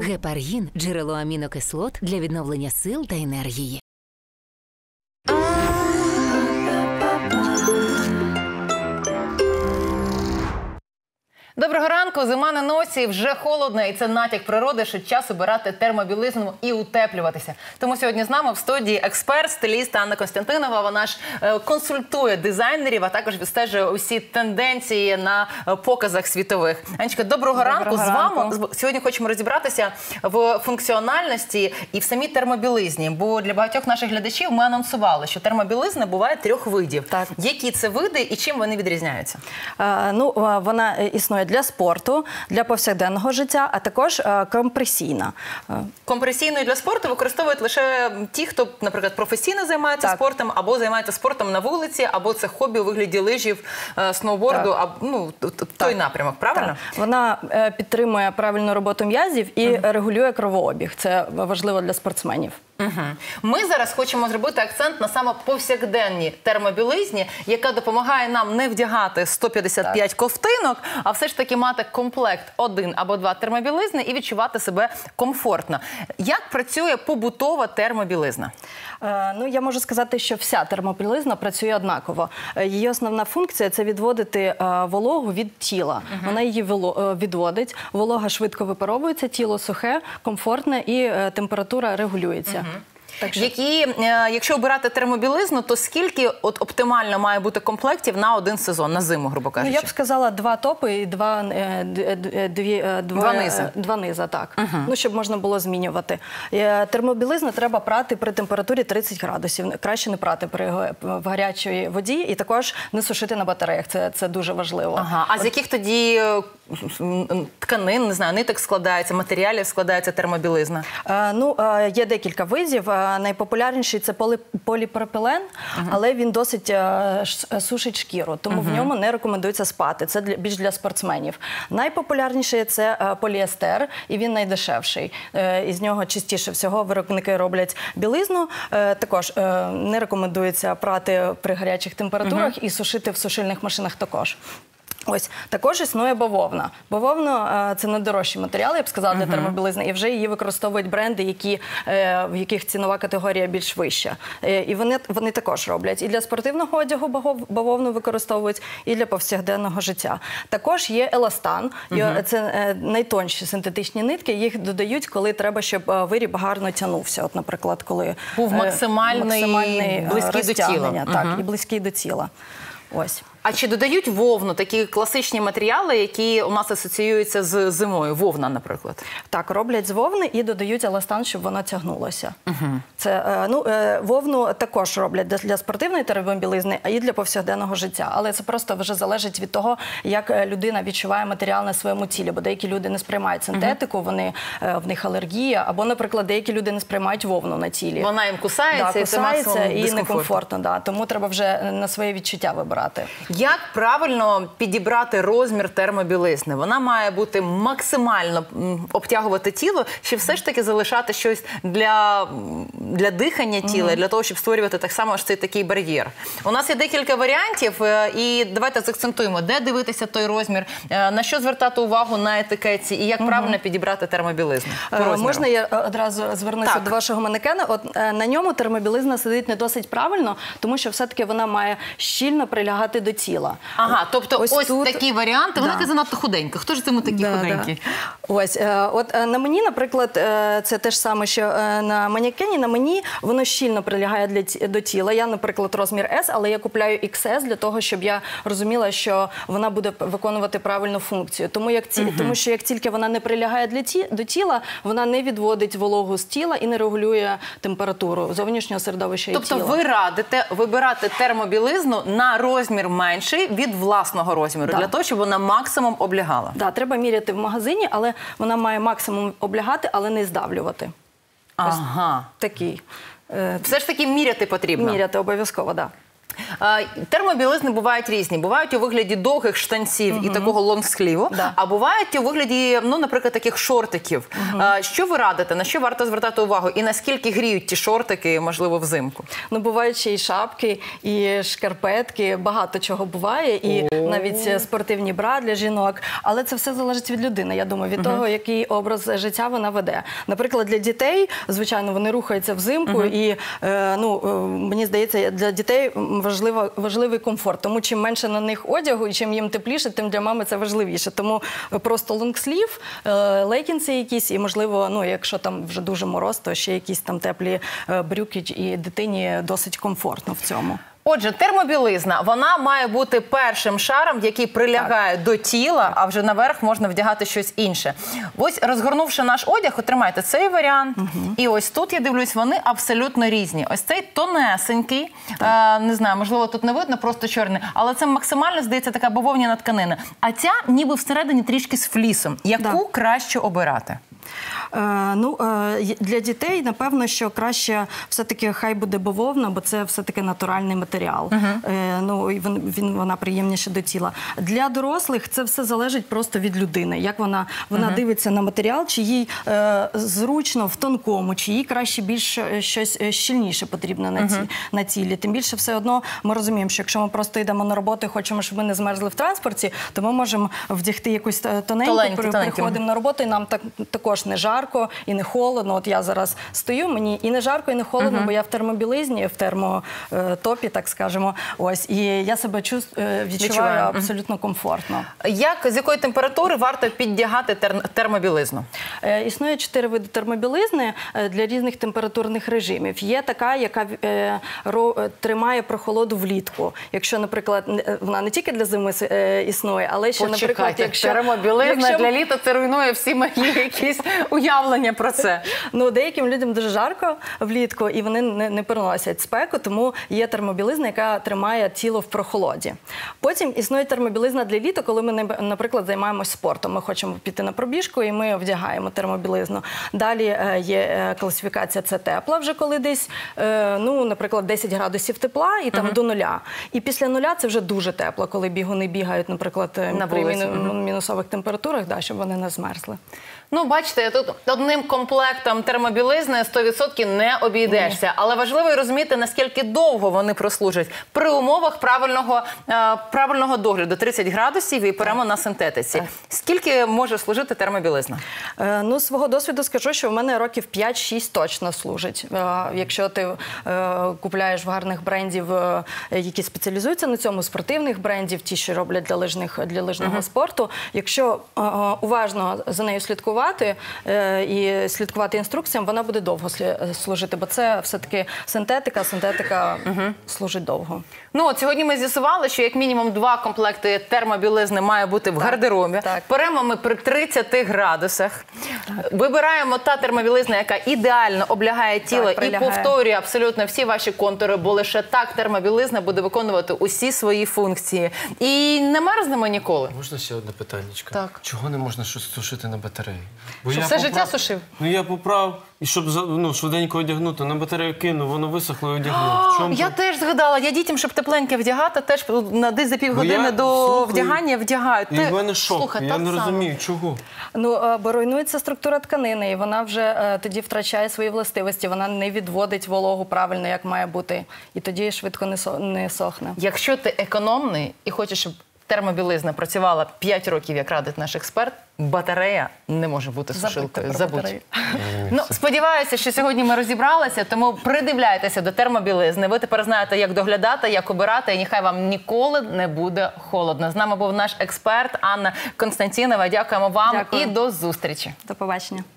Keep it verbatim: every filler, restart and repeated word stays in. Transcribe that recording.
Гепаргін – джерело амінокислот для відновлення сил та енергії. Доброго ранку, зима на носі, вже холодно, і це натяк природи, що час обирати термобілизну і утеплюватися. Тому сьогодні з нами в студії експерт, стиліст Анна Костянтинова. Вона ж е, консультує дизайнерів, а також відстежує усі тенденції на е, показах світових. Анечка, доброго, доброго ранку. ранку. З вами сьогодні хочемо розібратися в функціональності і в самій термобілизні. Бо для багатьох наших глядачів ми анонсували, що термобілизна буває трьох видів. Так. Які це види і чим вони відрізняються? А, ну, вона існує для спорту, для повсякденного життя, а також е, компресійна. Компресійною для спорту використовують лише ті, хто, наприклад, професійно займається так. спортом, або займається спортом на вулиці, або це хобі у вигляді лижів, е, сноуборду, а, ну, той напрямок, правильно? Так. Вона е, підтримує правильну роботу м'язів і угу. регулює кровообіг. Це важливо для спортсменів. Угу. Ми зараз хочемо зробити акцент на саме повсякденній термобілизні, яка допомагає нам не вдягати сто п'ятдесят п'ять так. ковтинок, а все ж таки мати комплект один або два термобілизни і відчувати себе комфортно. Як працює побутова термобілизна? Е, ну, я можу сказати, що вся термобілизна працює однаково. Її основна функція – це відводити е, вологу від тіла. Угу. Вона її воло, відводить, волога швидко випаровується, тіло сухе, комфортне і е, температура регулюється. Угу. Так, які, якщо обирати термобілизну, то скільки от оптимально має бути комплектів на один сезон, на зиму, грубо кажучи? Ну, я б сказала, два топи і два, дві, два низи. Два низи, так. Угу. Ну, щоб можна було змінювати. Термобілизну треба прати при температурі тридцять градусів. Краще не прати при, в гарячій воді і також не сушити на батареях. Це, це дуже важливо. Ага. А з яких тоді тканин, не знаю, ниток складається, матеріалів складається термобілизна? Е, ну, е, є декілька видів. Найпопулярніший – це полі, поліпропілен, uh-huh. але він досить е, сушить шкіру, тому uh-huh. в ньому не рекомендується спати. Це для, більш для спортсменів. Найпопулярніший – це е, поліестер, і він найдешевший. Е, із нього частіше всього виробники роблять білизну. Е, також е, не рекомендується прати при гарячих температурах uh-huh. і сушити в сушильних машинах також. Ось, також існує бавовна. Бавовна – це найдорожчий матеріал, я б сказала, для uh-huh. термобілизни, і вже її використовують бренди, які, е, в яких цінова категорія більш вища. Е, і вони, вони також роблять. І для спортивного одягу бавовну використовують, і для повсякденного життя. Також є еластан. Uh-huh. Це е, найтонші синтетичні нитки, їх додають, коли треба, щоб виріб гарно тягнувся. От, наприклад, коли був максимальний, е, максимальний близький до тіла. Так, uh-huh. і близький до тіла. Ось. А чи додають вовну, такі класичні матеріали, які у нас асоціюються з зимою? Вовна, наприклад. Так, роблять з вовни і додають еластан, щоб вона тягнулася. Угу. Це, ну, вовну також роблять для спортивної термобілизни, а і для повсякденного життя. Але це просто вже залежить від того, як людина відчуває матеріал на своєму тілі. Бо деякі люди не сприймають синтетику, угу. вони, в них алергія, або, наприклад, деякі люди не сприймають вовну на тілі. Вона їм кусається, да, і це максимум дискомфортно. І некомфортно, да. Тому треба вже на своє відчуття вибирати. Як правильно підібрати розмір термобілизни? Вона має бути максимально обтягувати тіло, чи все ж таки залишати щось для, для дихання тіла, mm-hmm. для того, щоб створювати так само аж цей такий бар'єр? У нас є декілька варіантів, і давайте заакцентуємо, де дивитися той розмір, на що звертати увагу на етикетці, і як mm-hmm. правильно підібрати термобілизну по розміру? Можна я одразу звернуся так. до вашого манекена? От на ньому термобілизна сидить не досить правильно, тому що все-таки вона має щільно прилягати до тіла. Ага, тобто ось, ось тут... такі варіанти, вона да. занадто худенька. Хто ж цьому такі да, худенькі? Да. Ось, от на мені, наприклад, це те ж саме, що на манекені, на мені воно щільно прилягає для, до тіла. Я, наприклад, розмір ес, але я купляю ікс ес для того, щоб я розуміла, що вона буде виконувати правильну функцію. Тому, як ці... угу. Тому що як тільки вона не прилягає для ті... до тіла, вона не відводить вологу з тіла і не регулює температуру зовнішнього середовища тобто, і тіла. Тобто ви радите вибирати термобілизну на розмір менший від власного розміру, да. для того, щоб вона максимум облягала? Так, да, треба міряти в магазині, але вона має максимум облягати, але не здавлювати. Ага. Ось такий. Все ж таки міряти потрібно? Міряти обов'язково, так. Да. Е, Термобілизни бувають різні. Бувають у вигляді довгих штанців і такого лонгсліву, Да. а бувають у вигляді, ну, наприклад, таких шортиків. Е, Що ви радите? На що варто звертати увагу? І наскільки гріють ті шортики, можливо, взимку? Ну, бувають ще і шапки, і шкарпетки, багато чого буває, і навіть е, спортивні бра для жінок. Але це все залежить від людини, я думаю, від того, який образ життя вона веде. Наприклад, для дітей, звичайно, вони рухаються взимку, і, е, ну, е, мені здається, для дітей важливо, важливий комфорт. Тому чим менше на них одягу, і чим їм тепліше, тим для мами це важливіше. Тому просто лонгслів, е, лейкінси якісь, і, можливо, ну, якщо там вже дуже мороз, то ще якісь там теплі е, брюки, і дитині досить комфортно в цьому. Отже, термобілизна, вона має бути першим шаром, який прилягає до тіла, а вже наверх можна вдягати щось інше. Ось, розгорнувши наш одяг, отримайте цей варіант. І ось тут, я дивлюсь, вони абсолютно різні. Ось цей тонесенький, е, не знаю, можливо, тут не видно, просто чорний, але це максимально, здається, така бавовняна тканина. А ця ніби всередині трішки з флісом. Яку Да. краще обирати? Е, ну, е, для дітей, напевно, що краще все-таки хай буде бавовна, бо це все-таки натуральний матеріал. Uh-huh. Е, ну, і він, він, вона приємніше до тіла. Для дорослих це все залежить просто від людини. Як вона, вона uh-huh. дивиться на матеріал, чи їй е, зручно в тонкому, чи їй краще більш щось щільніше потрібно на, ці, uh-huh. на тілі. Тим більше все одно ми розуміємо, що якщо ми просто йдемо на роботу і хочемо, щоб ми не змерзли в транспорті, то ми можемо вдягти якусь тоненьку, Толенькі, при, толенькі. приходимо на роботу, і нам так, також не жарко і не холодно. От я зараз стою, мені і не жарко, і не холодно, uh-huh. бо я в термобілизні, в термотопі, так скажемо. Ось, і я себе чувств, відчуваю, відчуваю абсолютно uh-huh. комфортно. Як, з якої температури варто піддягати тер- термобілизну? Е, існує чотири види термобілизни е, для різних температурних режимів. Є така, яка е, ро, е, тримає прохолоду влітку. Якщо, наприклад, не, вона не тільки для зими е, існує, але ще, Почекайте, наприклад, якщо... термобілизна якщо... для літа, це руйнує всі мої якісь уявлення про це. Ну, деяким людям дуже жарко влітку, і вони не, не переносять спеку, тому є термобілизна, яка тримає тіло в прохолоді. Потім існує термобілизна для літа, коли ми, наприклад, займаємось спортом. Ми хочемо піти на пробіжку, і ми вдягаємо термобілизну. Далі е, є е, класифікація, це тепла, вже коли десь, е, ну, наприклад, десять градусів тепла, і там uh-huh. до нуля. І після нуля це вже дуже тепло, коли бігуни бігають, наприклад, на при вулиці. міну, мінусових температурах, да, щоб вони не змерзли. Ну, бачите, тут одним комплектом термобілизни сто відсотків не обійдешся. Але важливо і розуміти, наскільки довго вони прослужать. При умовах правильного, е, правильного догляду тридцять градусів і перемо на синтетиці. Скільки може служити термобілизна? Е, ну, з свого досвіду скажу, що в мене років п'ять-шість точно служить. Е, якщо ти е, купляєш в гарних брендів, е, які спеціалізуються на цьому, спортивних брендів, ті, що роблять для, лижних, для лижного uh-huh. спорту, якщо е, уважно за нею слідкувати, е, і слідкувати інструкціям, вона буде довго служити, бо це все-таки синтетика, синтетика угу. служить довго. Ну, от сьогодні ми з'ясували, що як мінімум два комплекти термобілизни має бути в так, гардеробі. Так. Беремо ми при тридцяти градусах. Так. Вибираємо та термобілизна, яка ідеально облягає тіло так, і повторює абсолютно всі ваші контури, бо лише так термобілизна буде виконувати усі свої функції. І не мерзнемо ніколи. Можна ще одне питаннячко? Так. Чого не можна щось сушити на батареї? Бо Щоб я все поправ... життя сушив? Ну я поправ, і щоб ну, швиденько одягнути, на батарею кинув, воно висохло і одягнув. Чому? Я теж згадала, я дітям, щоб тепленьке вдягати, теж на десь за півгодини до слухаю, вдягання вдягають. І в мене шок, Слухай, я не розумію, чого. Ну, бо руйнується структура тканини, і вона вже е, тоді втрачає свої властивості, вона не відводить вологу правильно, як має бути, і тоді швидко не, со, не сохне. Якщо ти економний і хочеш, щоб термобілизна працювала п'ять років, як радить наш експерт, батарея не може бути сушилкою. Забудь. Ну, сподіваюся, що сьогодні ми розібралися, тому придивляйтеся до термобілизни. Ви тепер знаєте, як доглядати, як обирати, і нехай вам ніколи не буде холодно. З нами був наш експерт Анна Константінова. Дякуємо вам. Дякую. І до зустрічі. До побачення.